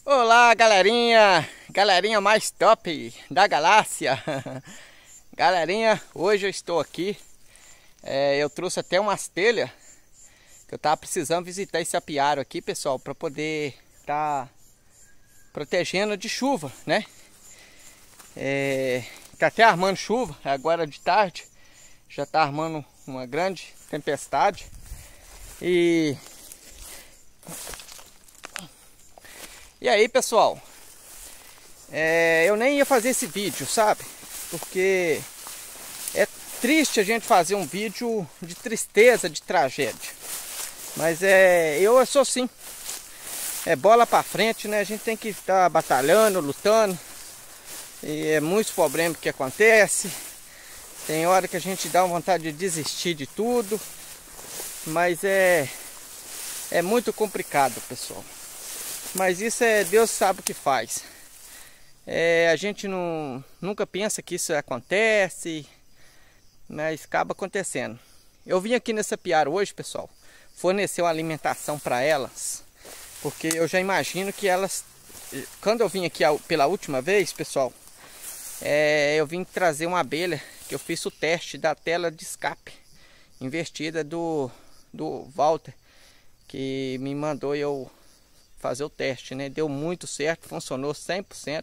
Olá, galerinha mais top da galáxia. Galerinha, hoje eu estou aqui. Eu trouxe até umas telhas que eu tava precisando visitar esse apiário aqui, pessoal, para poder estar protegendo de chuva, né? Tá até armando chuva, agora de tarde já tá armando uma grande tempestade. E aí, pessoal, eu nem ia fazer esse vídeo, sabe? Porque é triste a gente fazer um vídeo de tristeza, de tragédia. Mas eu sou assim. É bola pra frente, né? A gente tem que estar batalhando, lutando. E é muitos problemas que acontecem. Tem hora que a gente dá vontade de desistir de tudo. Mas é muito complicado, pessoal. Mas isso Deus sabe o que faz. A gente nunca pensa que isso acontece, mas acaba acontecendo. Eu vim aqui nesse apiário hoje, pessoal, fornecer uma alimentação para elas, porque eu já imagino que elas, quando eu vim aqui pela última vez, pessoal, eu vim trazer uma abelha, que eu fiz o teste da tela de escape invertida do Walter, que me mandou eu fazer o teste, né? Deu muito certo, funcionou 100%.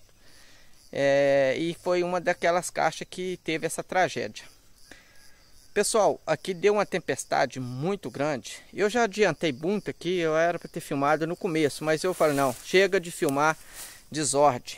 E foi uma daquelas caixas que teve essa tragédia. Pessoal, aqui deu uma tempestade muito grande. Eu já adiantei muito aqui, eu era para ter filmado no começo, mas eu falei, não, chega de filmar desordem.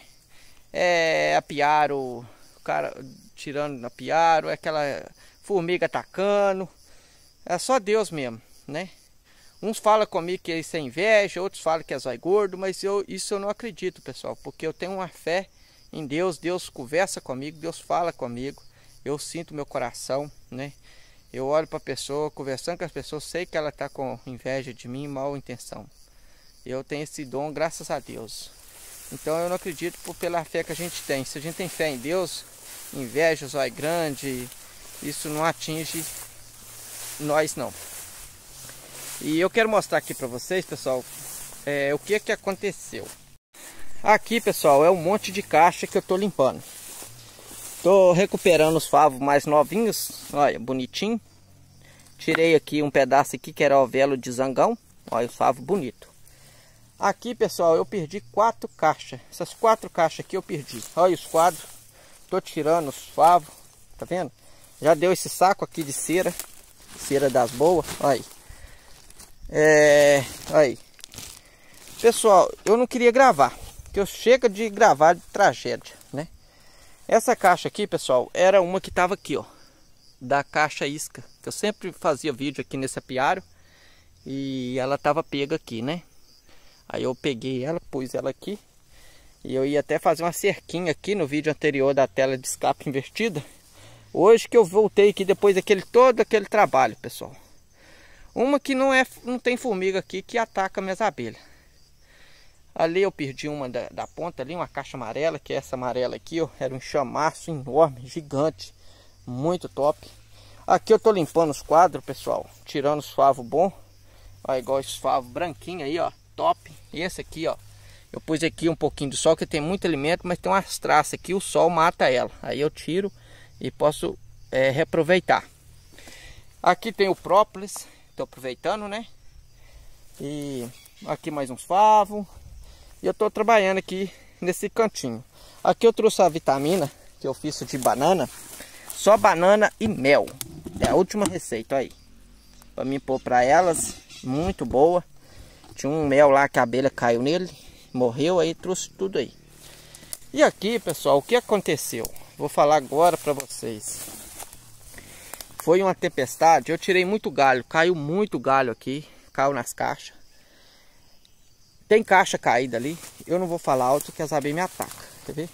Apiário, o cara tirando na apiário, aquela formiga atacando. É só Deus mesmo, né? Uns falam comigo que isso é inveja, outros falam que é zóio gordo, mas isso eu não acredito, pessoal, porque eu tenho uma fé em Deus. Deus conversa comigo, Deus fala comigo, eu sinto meu coração, né? Eu olho para a pessoa, conversando com as pessoas, sei que ela está com inveja de mim, mal intenção. Eu tenho esse dom, graças a Deus. Então eu não acredito pela fé que a gente tem. Se a gente tem fé em Deus, inveja, zóio grande, isso não atinge nós não. E eu quero mostrar aqui para vocês, pessoal, o que aconteceu. Aqui, pessoal, é um monte de caixa que eu tô limpando. Tô recuperando os favos mais novinhos, olha, bonitinho. Tirei aqui um pedaço aqui que era ovelo de zangão, olha o favo bonito. Aqui, pessoal, eu perdi 4 caixas. Essas 4 caixas aqui eu perdi. Olha os quadros. Tô tirando os favos, tá vendo? Já deu esse saco aqui de cera, cera das boas, olha aí. Aí, pessoal, eu não queria gravar, porque eu chego de gravar de tragédia, né? Essa caixa aqui, pessoal, era uma que tava aqui, ó, da caixa isca, que eu sempre fazia vídeo aqui nesse apiário e ela tava pega aqui, né? Aí eu peguei ela, pus ela aqui e eu ia até fazer uma cerquinha aqui no vídeo anterior da tela de escape invertida. Hoje que eu voltei aqui depois todo aquele trabalho, pessoal. Uma que não tem formiga aqui que ataca minhas abelhas. Ali eu perdi uma da ponta ali, uma caixa amarela, que é essa amarela aqui, ó. Era um chamaço enorme, gigante, muito top. Aqui eu tô limpando os quadros, pessoal, tirando os favos bons. Ó, igual esse favo branquinho aí, ó, top. E esse aqui, ó, eu pus aqui um pouquinho de sol, que tem muito alimento, mas tem umas traças aqui, o sol mata ela. Aí eu tiro e posso reaproveitar. Aqui tem o própolis. Tô aproveitando, né? E aqui mais uns favos. E eu tô trabalhando aqui nesse cantinho. Aqui eu trouxe a vitamina que eu fiz de banana. Só banana e mel. É a última receita aí. Pra mim pôr pra elas. Muito boa. Tinha um mel lá que a abelha caiu nele. Morreu aí, trouxe tudo aí. E aqui, pessoal, o que aconteceu? Vou falar agora pra vocês. Foi uma tempestade, eu tirei muito galho, caiu muito galho aqui, caiu nas caixas. Tem caixa caída ali, eu não vou falar alto que as abelhas me atacam, quer ver?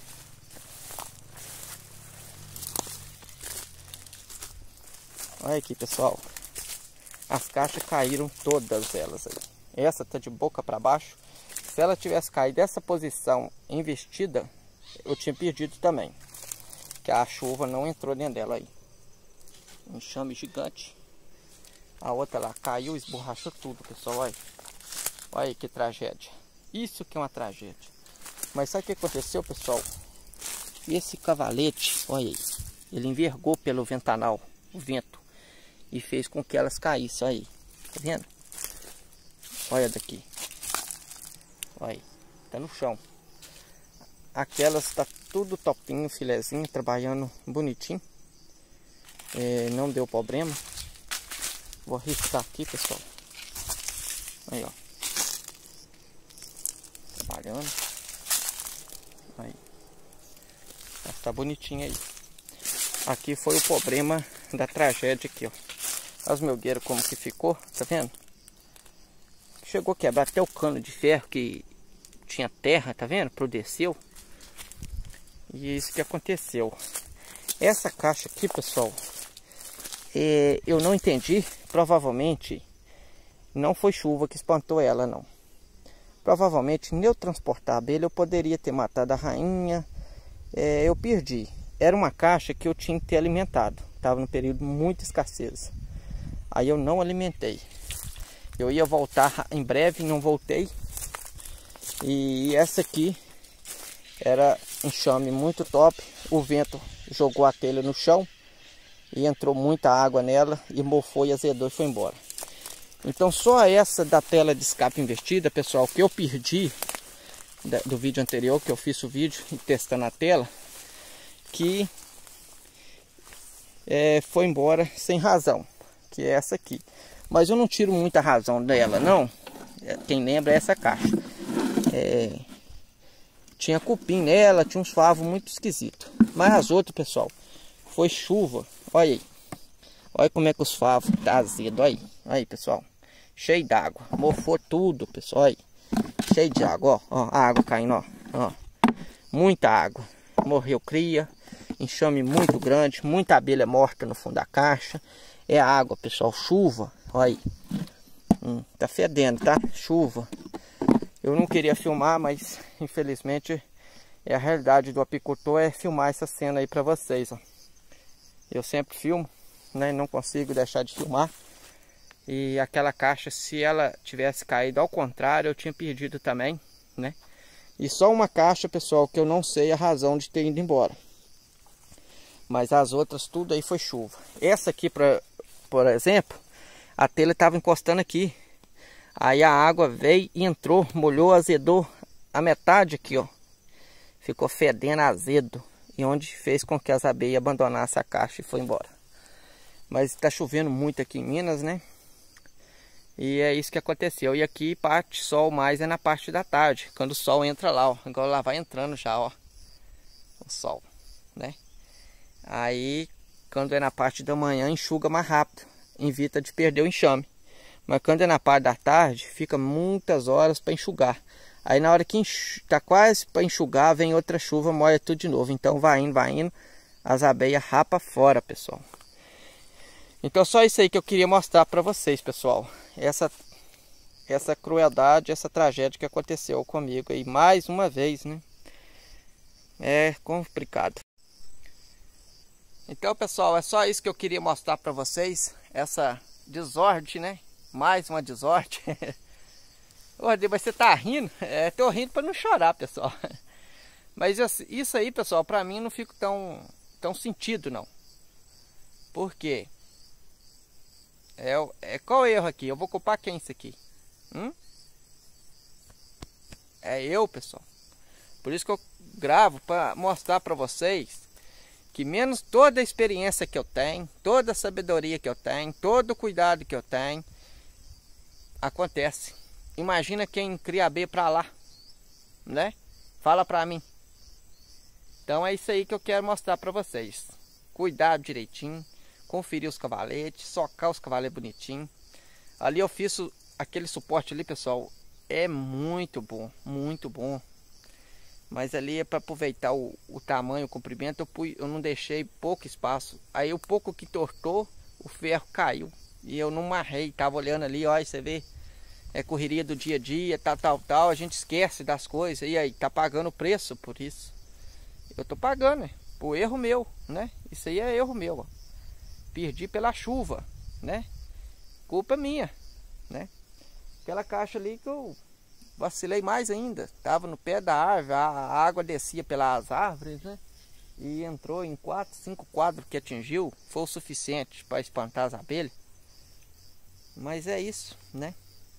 Olha aqui, pessoal, as caixas caíram todas elas aí. Essa tá de boca para baixo, se ela tivesse caído dessa posição investida, eu tinha perdido também. Que a chuva não entrou dentro dela aí. Um enxame gigante. A outra lá caiu, esborrachou tudo, pessoal. Olha aí que tragédia. Isso que é uma tragédia. Mas sabe o que aconteceu, pessoal? Esse cavalete, olha aí, ele envergou pelo ventanal, o vento, e fez com que elas caíssem, olha aí, tá vendo? Olha daqui, olha aí, tá no chão. Aquelas tá tudo topinho, filezinho, trabalhando bonitinho, não deu problema. Vou arriscar aqui, pessoal, aí ó, trabalhando, aí. Tá bonitinho aí. Aqui foi o problema da tragédia aqui, ó. Olha os melgueiros como que ficou, tá vendo? Chegou a quebrar até o cano de ferro que tinha terra, tá vendo? Produziu. E é isso que aconteceu. Essa caixa aqui, pessoal, eu não entendi. Provavelmente não foi chuva que espantou ela, não. Provavelmente, nem eu transportar a abelha, eu poderia ter matado a rainha. Eu perdi. Era uma caixa que eu tinha que ter alimentado. Estava num período de muita escassez. Aí eu não alimentei. Eu ia voltar em breve, não voltei. E essa aqui era enxame muito top. O vento jogou a telha no chão e entrou muita água nela e mofou e azedou e foi embora. Então só essa da tela de escape invertida, pessoal, que eu perdi do vídeo anterior, que eu fiz o vídeo e testando a tela, que foi embora sem razão, que é essa aqui. Mas eu não tiro muita razão dela, não. Quem lembra é essa caixa. Tinha cupim nela, tinha uns favos muito esquisitos. Mas as outras, pessoal, foi chuva. Olha aí. Olha como é que os favos tá azedo. Olha aí, pessoal. Cheio d'água. Mofou tudo, pessoal. Olha aí. Cheio de água, ó, a água caindo, ó, muita água, morreu cria, enxame muito grande, muita abelha morta no fundo da caixa. É água, pessoal, chuva, olha aí, tá fedendo, tá? Chuva. Eu não queria filmar, mas infelizmente a realidade do apicultor é filmar essa cena aí pra vocês, ó. Eu sempre filmo, né? Não consigo deixar de filmar. E aquela caixa, se ela tivesse caído ao contrário, eu tinha perdido também, né? E só uma caixa, pessoal, que eu não sei a razão de ter ido embora. Mas as outras, tudo aí foi chuva. Essa aqui, por exemplo, a telha estava encostando aqui. Aí a água veio e entrou, molhou, azedou a metade aqui, ó. Ficou fedendo azedo. E onde fez com que as abelhas abandonassem a caixa e foi embora. Mas está chovendo muito aqui em Minas, né? E é isso que aconteceu. E aqui parte sol mais é na parte da tarde, quando o sol entra lá, ó. Agora lá vai entrando já, ó, o sol, né? Aí quando é na parte da manhã enxuga mais rápido, evita de perder o enxame. Mas quando é na parte da tarde, fica muitas horas para enxugar. Aí na hora que tá quase para enxugar, vem outra chuva, molha tudo de novo. Então vai indo, as abelhas rapa fora, pessoal. Então só isso aí que eu queria mostrar para vocês, pessoal. Essa crueldade, essa tragédia que aconteceu comigo aí mais uma vez, né? É complicado. Então, pessoal, é só isso que eu queria mostrar para vocês. Essa desordem, né? Mais uma desordem. Mas você tá rindo? Tô rindo para não chorar, pessoal. Mas isso aí, pessoal, para mim não fico tão sentido, não. Por quê? Qual o erro aqui? Eu vou culpar quem isso aqui? É eu, pessoal. Por isso que eu gravo para mostrar para vocês que menos toda a experiência que eu tenho, toda a sabedoria que eu tenho, todo o cuidado que eu tenho, acontece. Imagina quem cria abelha para lá, né? Fala para mim. Então é isso aí que eu quero mostrar para vocês. Cuidado direitinho. Conferir os cavaletes, socar os cavaletes bonitinho. Ali eu fiz aquele suporte ali, pessoal, é muito bom, muito bom. Mas ali é para aproveitar o tamanho, o comprimento, eu não deixei pouco espaço. Aí o pouco que tortou, o ferro caiu. E eu não marrei, tava olhando ali, ó, você vê, correria do dia a dia, tal, a gente esquece das coisas. E aí, tá pagando o preço por isso. Eu tô pagando, né? Por erro meu, né? Isso aí é erro meu, ó. Perdi pela chuva, né? Culpa minha, né? Aquela caixa ali que eu vacilei mais ainda. Tava no pé da árvore, a água descia pelas árvores, né? E entrou em 4, 5 quadros que atingiu. Foi o suficiente para espantar as abelhas. Mas é isso, né?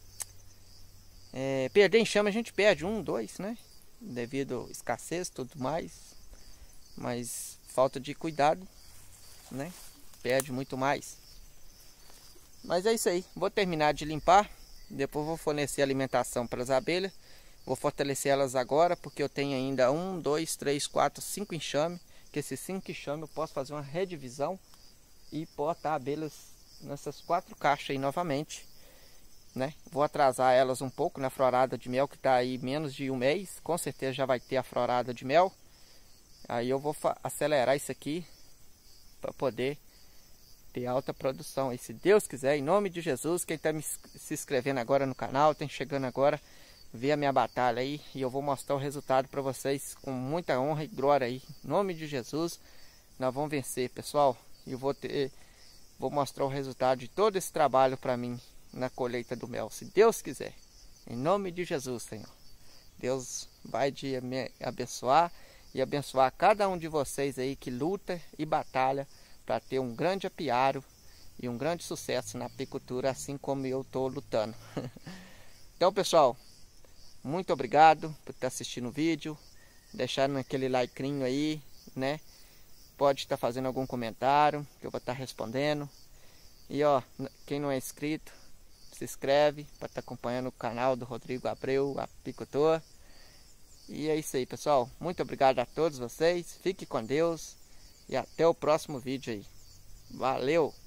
Perder enxame a gente perde 1, 2, né? Devido à escassez e tudo mais. Mas falta de cuidado, né? Perde muito mais. Mas é isso aí. Vou terminar de limpar. Depois vou fornecer alimentação para as abelhas. Vou fortalecer elas agora, porque eu tenho ainda 1, 2, 3, 4, 5 enxames. Que esses 5 enxames eu posso fazer uma redivisão e botar abelhas nessas 4 caixas aí novamente, né? Vou atrasar elas um pouco na florada de mel, que está aí menos de 1 mês. Com certeza já vai ter a florada de mel. Aí eu vou acelerar isso aqui para poder ter alta produção aí, se Deus quiser, em nome de Jesus. Quem está se inscrevendo agora no canal, está chegando agora, vê a minha batalha aí e eu vou mostrar o resultado para vocês com muita honra e glória aí. Em nome de Jesus, nós vamos vencer, pessoal. E eu vou mostrar o resultado de todo esse trabalho para mim na colheita do mel, se Deus quiser. Em nome de Jesus, Senhor. Deus vai me abençoar e abençoar cada um de vocês aí que luta e batalha para ter um grande apiário e um grande sucesso na apicultura, assim como eu estou lutando. Então, pessoal, muito obrigado por estar assistindo o vídeo, deixando aquele likezinho aí, né? Pode estar fazendo algum comentário que eu vou estar respondendo. E ó, quem não é inscrito, se inscreve para estar acompanhando o canal do Rodrigo Abreu, apicultor. E é isso aí, pessoal. Muito obrigado a todos vocês. Fique com Deus. E até o próximo vídeo aí. Valeu!